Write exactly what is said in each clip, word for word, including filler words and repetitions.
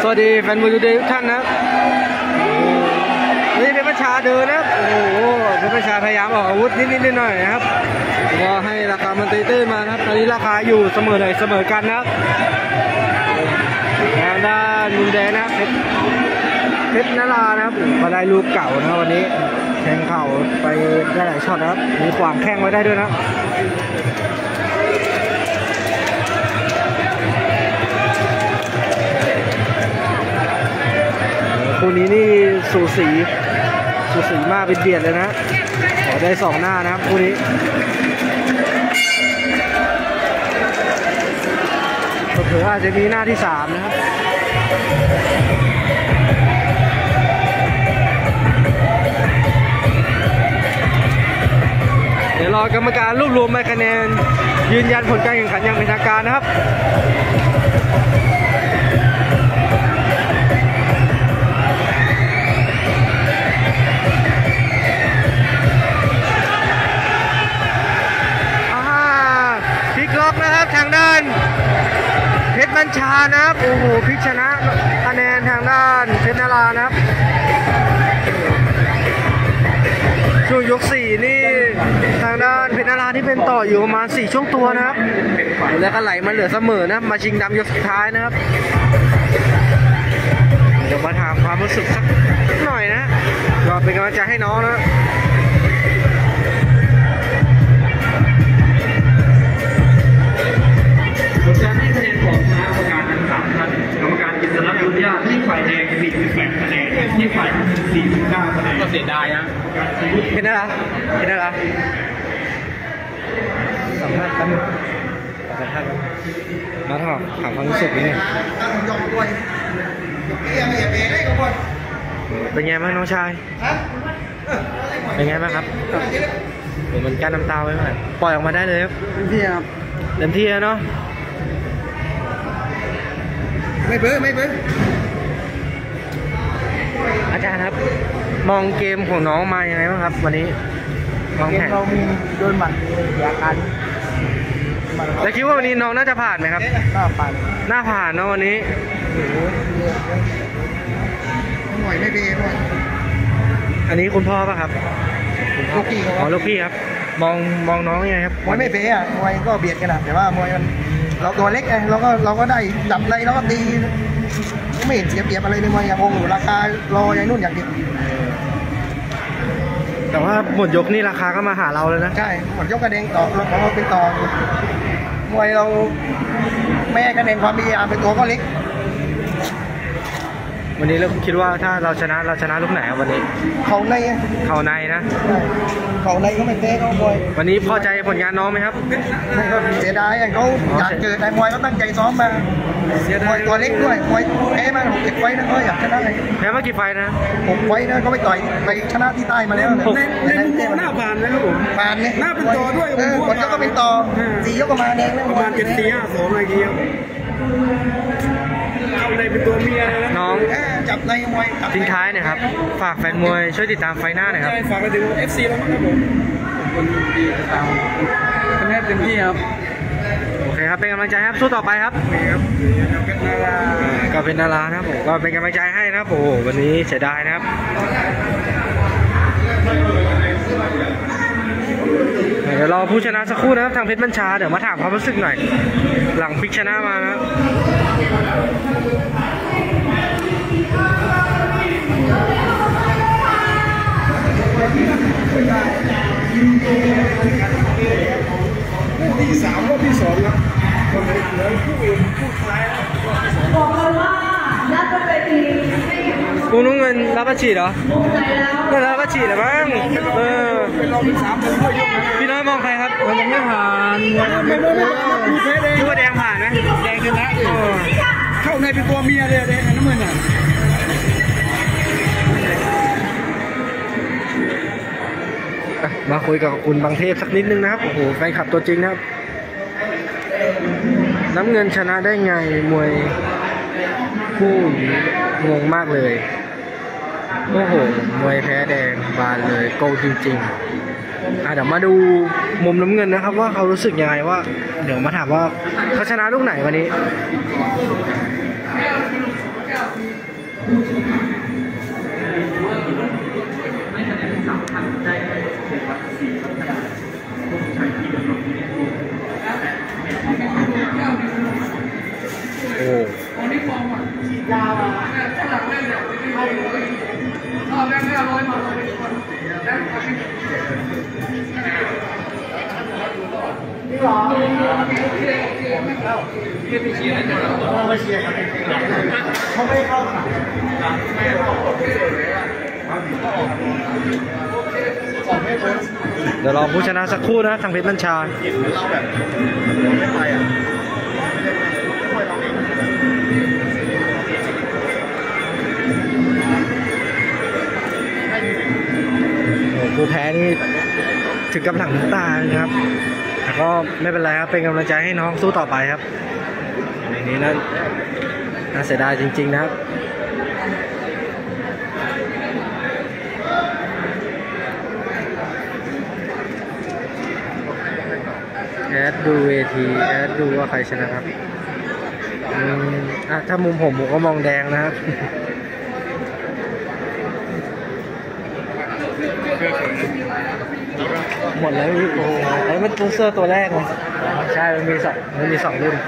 สวัสดีแฟนมวยทูเดย์ทุกท่านนะครับนี่เป็นประชาเดินนะครับโอ้โหเป็นประชาพยายามออกอาวุธนิดๆหน่อยๆนะครับก็ให้ราคามันตื้อๆมานะครับตอนนี้ราคาอยู่เสมอเลยเสมอกันนะครับทางด้านมุมแดงนะครับเพชรเพชรนรานะครับมาได้ลูกเก่านะวันนี้แทงเข่าไปได้หลายช็อตนะครับมีขวางแข้งไว้ได้ด้วยนะคู่นี้นี่สูสีสูสีมากเป็นเบียดเลยนะขอได้สองหน้านะครับคู่นี้เผื่ออาจจะมีหน้าที่สามนะครับเดี๋ยวรอกรรมการรวบรวมคะแนนยืนยันผลการแข่งขันอย่างเป็นทางการนะครับนะครับทางด้านเพชรบัญชานะครับโอ้โหพลิกชนะคะแนนทางด้านเพชรนรานะครับช่วงยกสี่นี่ทางด้านเพชรนราที่เป็นต่ออยู่ประมาณสี่ช่วงตัวนะครับแล้วก็ไหลมาเหลือเสมอนะมาชิงดำยกสุดท้ายนะครับเดี๋ยวมาถามความรู้สึกสักหน่อยนะก็เป็นกำลังใจให้น้องนะผลการให้คะแนนของคณะกรรมการทั้งสามท่านกรรมการกิตติรัตน์ยุทธยาที่ฝ่ายแดงสี่สิบแปดคะแนนที่ฝ่ายสี่สิบเก้าคะแนนก็เสียดายนะเห็นอะไรเห็นอะไรสัมภาษณ์กันสัมภาษณ์มาถามถามความรู้สึกนี้เนี่ยเป็นไงบ้างน้องชายเป็นไงบ้างครับผมมันกั้นน้ำตาไว้ไหมปล่อยออกมาได้เลยครับเต็มที่ครับเต็มที่เนาะไม่เบ้อไม่เบ้ออาจารย์ครับมองเกมของน้องมายังไงบ้างครับวันนี้มองแข่งเรามีโดนหมัดมีอาการแล้วคิดว่าวันนี้น้องน่าจะผ่านไหมครับน่าผ่านน่าผ่านเนาะวันนี้หน่อยไม่เบ้หน่อยอันนี้คุณพ่อป่ะครับลูกพี่อ๋อลูกพี่ครับมองมองน้องยังไงครับมวยไม่เบ้อะมวยก็เบียดกันนะแต่ว่ามวยมันเราตัวเล็กไงเราก็เราก็ได้จับอะไรเราก็ตีไม่เห็นเสียเปรียบอะไรเลยมวยอย่างงงราคารออย่างนู่นอย่างเดียวแต่ว่าหมดยกนี่ราคาก็มาหาเราเลยนะใช่หมดยกกระเด้งต่อเราเราเป็นต่อมวยเราแม่กระเด้งความพยายามเป็นตัวก็เล็กวันนี้เราคิดว่าถ้าเราชนะเราชนะลูกไหนครับวันนี้เขาในเขาในนะเขาในก็ไม่เตะเขามวยวันนี้พอใจผลงานน้องไหมครับไม่ก็เสียดายเขาอยากเจอแต่มวยเขาตั้งใจซ้อมมาเสียดายตัวเล็กด้วยมวยแพ้มาหกเจ็ดไฟนะก็อยากชนะเลยแพ้มากี่ไฟนะหกไฟนะก็ไปต่อยไปชนะที่ใต้มาแล้วในในมุมหน้าผ่านนะครับผมผ่านเนี่ยหน้าเป็นต่อด้วยเออผลก็เป็นต่อสี่ยกก็มาแดงแล้วประมาณเจ็ดสี่ห้าสองอะไรเงี้ยเอาในเป็นตัวเมียน้องจับในมวยทิ้งท้ายนะครับฝากแฟนมวยช่วยติดตามไฟหน้าหน่อยครับฝากไปถึง เอฟ ซี แล้วนะครับผมคนดีติดตามคะแนนเต็มที่ครับโอเคครับเป็นกำลังใจครับสู้ต่อไปครับก็เป็นดารานะครับผมก็เป็นกำลังใจให้นะครับโอ้วันนี้เสียดายนะครับเดี๋ยวรอผู้ชนะสักครู่นะครับทางเพชรบัญชาเดี๋ยวมาถามความรู้สึกหน่อยหลังพลิกชนะมานะที่สามรอบที่สองครับคนไหนเหลือผู้อื่นผู้คล้ายบอกเลยว่านัดเป็นทีกูนุ่งเงินรับประชีเหรอก็รับประชีเหรอบ้างเออเป็นรอบที่สามเป็นผู้ยกพี่น้อยมองใครครับมันยังไม่ผ่านไม่รู้ไม่รู้แพ้แดงคิดว่าแดงผ่านไหมแดงชนะเข้าในเป็นตัวเมียเลยแดงน้ำมันอ่ะมาคุยกับคุณบางเทพสักนิดนึงนะครับโอ้โหแฟนคลับตัวจริงนะครับน้ำเงินชนะได้ไงมวยคู่งงมากเลยโอ้โหมวยแพ้แดงบานเลยโกจริงๆ เดี๋ยวมาดูมุมน้ำเงินนะครับว่าเขารู้สึกยังไงว่าเดี๋ยวมาถามว่าเขาชนะลูกไหนวันนี้เดี๋ยวรอผู้ชนะสักครู่นะทางเพชรบัญชาผู้แพ้นี่ถึงกับหลังน้ำตาเลยครับแต่ก็ไม่เป็นไรครับเป็นกำลังใจให้น้องสู้ต่อไปครับในนี้นั้นน่าเสียดายจริงๆนะครับแอดดูเวทีแอดดูว่าใครชนะครับอืมอ่ะถ้ามุมผมผมก็มองแดงนะครับหมดแล้วพี่โอ้ไอ้มันตู้เสื้อตัวแรกเลยใช่มันมีสองมันมีสองรุ่น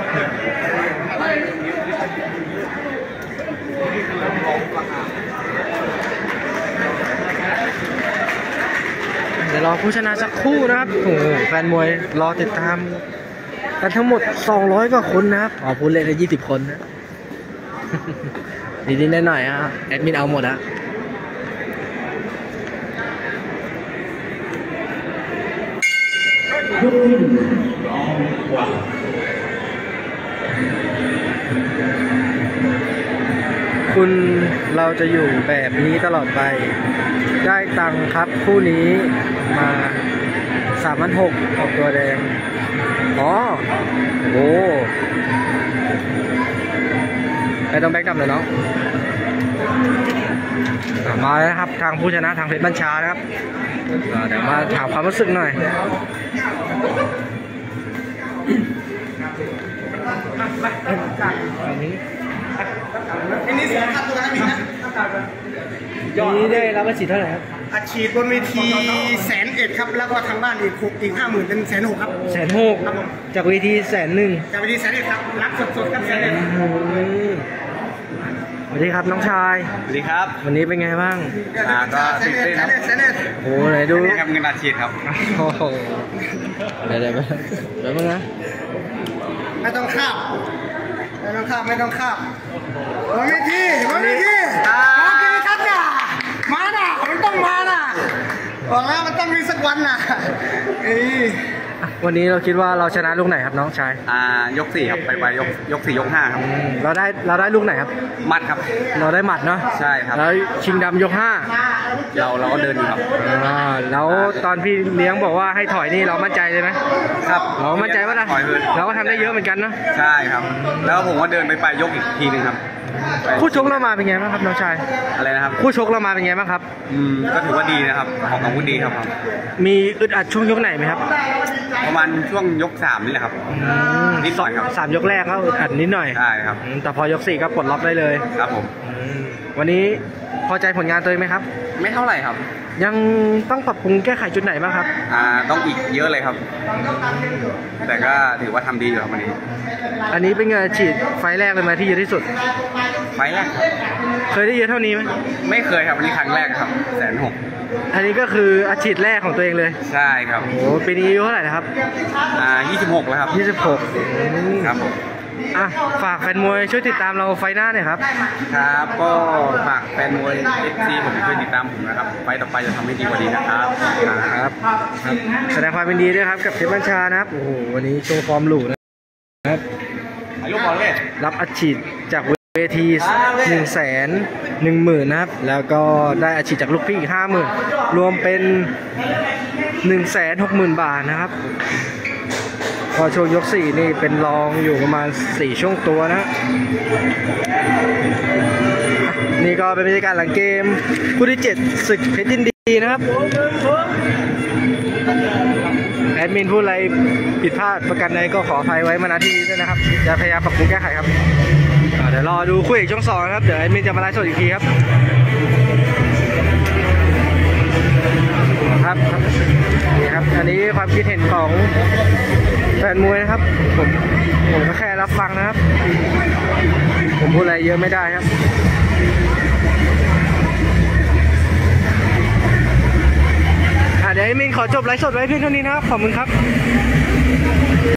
เดี๋ยวรอผู้ชนะสักครู่นะครับโอ้โหแฟนมวยรอติดตามกันทั้งหมดสองร้อยกว่าคนนะครับอ๋อพูดเล่นได้ยี่สิบคนนะดีๆหน่อยๆอ่ะแอดมินเอาหมดอะคุณเราจะอยู่แบบนี้ตลอดไปได้ตังค์ครับคู่นี้มาสามพันหกออกตัวแดงอ๋อโอ้ไปต้องแบ็กดับเลยเนาะมาแล้วครับทางผู้ชนะทางเพชรบัญชานะครับเดี๋ยวมาถามความรู้สึกหน่อยอันนี้สินค้าตัวนั้นมีนะนี้ได้รับอาชีพเท่าไหร่ครับอาชีพบนเวทีแสนเอ็ดครับแล้วก็ทางบ้านอีกหกอีกห้าหมื่นเป็นแสนหกครับแสนหกจากเวทีแสนหนึ่งจากเวทีแสนเอ็ดครับรับสดๆครับแสนเอ็ดสวัสดีครับน้องชายสวัสดีครับวันนี้เป็นไงบ้างอ่าก็ตื่นเต้นครับโอ้ไหนดูทำเงินอาชีพครับโอ้โหเดี๋ยวเดี๋ยวเดี๋ยวมึงนะไม่ต้องข้ามไม่ต้องข้ามไม่ต้องข้ามวันนี้ที่วันนี้ที่มากินคัดน่ะมาน่ะมันต้องมาน่ะบอกแล้วมันต้องมีสักวันน่ะวันนี้เราคิดว่าเราชนะลูกไหนครับน้องชายอ่ายกสี่ครับไปไปยกยกสี่ยกห้าครับเราได้เราได้ลูกไหนครับหมัดครับเราได้หมัดเนาะใช่ครับแล้วชิงดำยกห้าเราเราก็เดินอยู่ครับอ่าแล้วตอนพี่เลี้ยงบอกว่าให้ถอยนี่เรามั่นใจเลยไหมครับเรามั่นใจว่านะเราก็ทำได้เยอะเหมือนกันเนาะใช่ครับแล้วผมก็เดินไปไปยกอีกทีหนึ่งครับคู่ชกเรามาเป็นไงบ้างครับน้องชายอะไรนะครับคู่ชกเรามาเป็นไงบ้างครับอืมก็ถือว่าดีนะครับออกอาวุธดีครับมีอึดอัดช่วงยกไหนไหมครับประมาณช่วงยกสามนี่แหละครับนิดหน่อยครับสามยกแรกก็อึดอัดนิดหน่อยใช่ครับแต่พอยกสี่ก็ปลดล็อกได้เลยครับผมวันนี้พอใจผลงานตัวเองไหมครับไม่เท่าไหร่ครับยังต้องปรับปรุงแก้ไขจุดไหนบ้างครับอ่าต้องอีกเยอะเลยครับแต่ก็ถือว่าทำดีอยู่ครับวันนี้อันนี้เป็นไงฉีดไฟแรกเลยไหมที่เยอะที่สุดไฟแรกเคยได้เยอะเท่านี้ไหมไม่เคยครับวันนี้ครั้งแรกครับแสนหกอันนี้ก็คืออาชีพแรกของตัวเองเลยใช่ครับโอ้ปีนี้อายุเท่าไหร่นะครับอ่ายี่สิบหกแล้วครับยี่สิบหกครับผมอ่ะฝากแฟนมวยช่วยติดตามเราไฟหน้าหน่อยครับครับก็ฝากแฟนมวยเอฟซีผมช่วยติดตามผมนะครับไฟต่อไปจะทำให้ดีกว่านี้นะครับครับแสดงความเป็นดีด้วยครับกับเพชรบัญชานะครับโอ้โหวันนี้โชว์ฟอร์มหรูนะครับอายุบอลเล่รับอัดฉีดจากเวทีหนึ่งแสนหนึ่งหมื่นนะครับแล้วก็ได้อัดฉีดจากลูกพี่อีกห้าหมื่นรวมเป็นหนึ่งแสนหกหมื่นบาทนะครับพอช่วงยกสี่นี่เป็นรองอยู่ประมาณสี่ช่วงตัวนะนี่ก็เป็นบรรยากาศหลังเกมคู่ที่เจ็ดศึกเพชรยินดีนะครับแอดมินพูดอะไรผิดพลาดประกันใดก็ขออภัยไว้มาณที่นี้ด้วยนะครับจะพยายามปรับปรุงแก้ไขครับเดี๋ยวรอดูคู่เอกช่วงสองนะครับเดี๋ยวแอดมินจะมาไลฟ์สดอีกทีครับครับนี่ครับอันนี้ความคิดเห็นของแฟนมวยนะครับผมผมก็แค่รับฟังนะครับผมพูดอะไรเยอะไม่ได้ครับเดี๋ยวมินขอจบไลฟ์สดไว้เพียงเท่านี้นะครับขอบคุณครับ